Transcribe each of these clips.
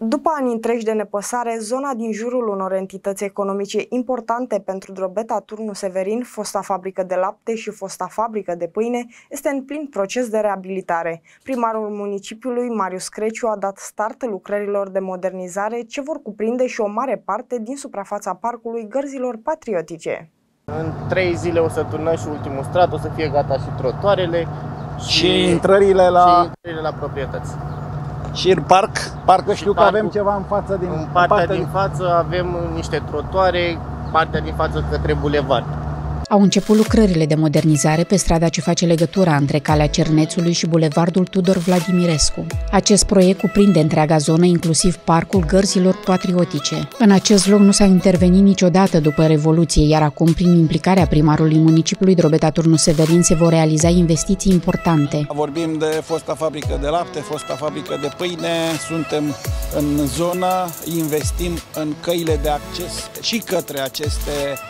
După ani întregi de nepăsare, zona din jurul unor entități economice importante pentru Drobeta Turnu Severin, fosta fabrică de lapte și fosta fabrică de pâine, este în plin proces de reabilitare. Primarul municipiului, Marius Creciu, a dat start lucrărilor de modernizare ce vor cuprinde și o mare parte din suprafața parcului Gărzilor Patriotice. În 3 zile o să turnăm și ultimul strat, o să fie gata și trotuarele și intrările la proprietăți. Și în parcă știu că avem ceva în față în partea din față avem niște trotuare, partea din față către bulevard. Au început lucrările de modernizare pe strada ce face legătura între Calea Cernețului și bulevardul Tudor Vladimirescu. Acest proiect cuprinde întreaga zonă, inclusiv parcul Gărzilor Patriotice. În acest loc nu s-a intervenit niciodată după Revoluție, iar acum, prin implicarea primarului municipiului Drobeta Turnu Severin, se vor realiza investiții importante. Vorbim de fosta fabrică de lapte, fosta fabrică de pâine, suntem în zonă, investim în căile de acces și către aceste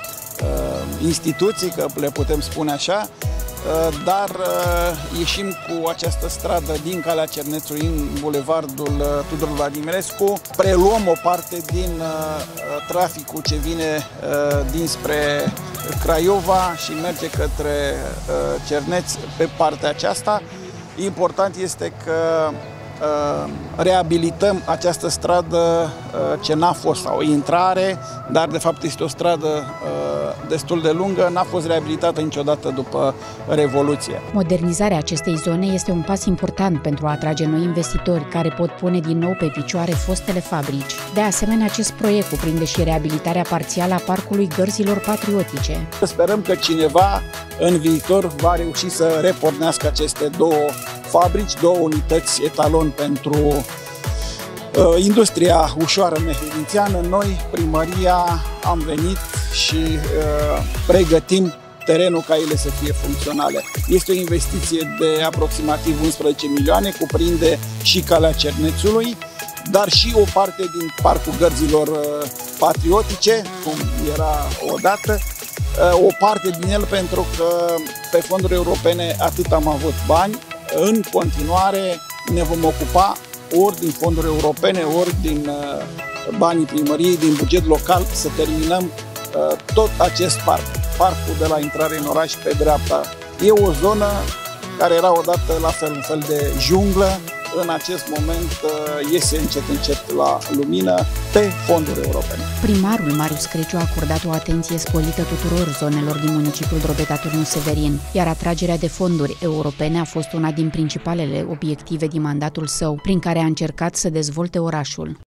instituții, că le putem spune așa, dar ieșim cu această stradă din Calea Cernețului în bulevardul Tudor Vladimirescu, preluăm o parte din traficul ce vine dinspre Craiova și merge către Cerneț pe partea aceasta. Important este că reabilităm această stradă ce n-a fost o intrare, dar de fapt este o stradă destul de lungă, n-a fost reabilitată niciodată după Revoluție. Modernizarea acestei zone este un pas important pentru a atrage noi investitori care pot pune din nou pe picioare fostele fabrici. De asemenea, acest proiect cuprinde și reabilitarea parțială a parcului Gărzilor Patriotice. Sperăm că cineva în viitor va reuși să repornească aceste două fabrici, două unități etalon pentru industria ușoară mehedințeană. Noi, primăria, am venit și pregătim terenul ca ele să fie funcționale. Este o investiție de aproximativ 11 milioane, cuprinde și Calea Cernețului, dar și o parte din parcul Gărzilor Patriotice, cum era odată, o parte din el pentru că pe fonduri europene atât am avut bani. În continuare ne vom ocupa ori din fonduri europene, ori din banii primăriei, din buget local, să terminăm tot acest parc. Parcul de la intrare în oraș pe dreapta e o zonă care era odată la fel un fel de junglă. În acest moment iese încet la lumină pe fonduri europene. Primarul Marius Creciu a acordat o atenție sporită tuturor zonelor din municipiul Drobeta Turnu Severin, iar atragerea de fonduri europene a fost una din principalele obiective din mandatul său, prin care a încercat să dezvolte orașul.